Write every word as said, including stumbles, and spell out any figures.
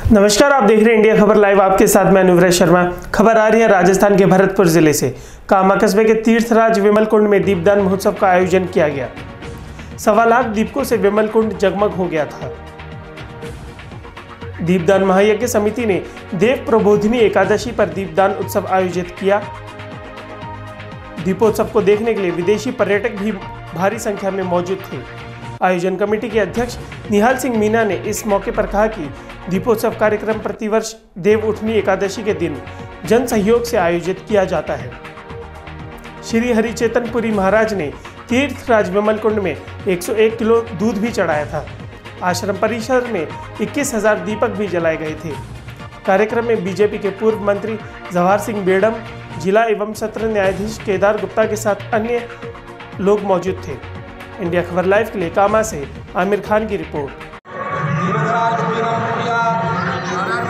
नमस्कार, आप देख रहे हैं इंडिया खबर लाइव। आपके साथ मैं अनुव्रत शर्मा। खबर आ रही है राजस्थान के भरतपुर जिले से। कामा कस्बे के तीर्थराज विमल कुंड में दीपदान महोत्सव का आयोजन किया गया। सवा लाख दीपकों से विमल कुंड जगमग हो गया था। दीपदान महायज्ञ समिति ने देव प्रबोधिनी एकादशी पर दीपदान उत्सव आयोजित किया। दीपोत्सव को देखने के लिए विदेशी पर्यटक भी भारी संख्या में मौजूद थे। आयोजन कमेटी के अध्यक्ष निहाल सिंह मीना ने इस मौके पर कहा कि दीपोत्सव कार्यक्रम प्रतिवर्ष देव उठनी एकादशी के दिन जन सहयोग से आयोजित किया जाता है। श्री हरिचेतनपुरी महाराज ने तीर्थराज विमल कुंड में एक सौ एक किलो दूध भी चढ़ाया था। आश्रम परिसर में इक्कीस हजार दीपक भी जलाए गए थे। कार्यक्रम में बीजेपी के पूर्व मंत्री जवाहर सिंह बेडम, जिला एवं सत्र न्यायाधीश केदार गुप्ता के साथ अन्य लोग मौजूद थे। इंडिया खबर लाइव के लिए कामा से आमिर खान की रिपोर्ट।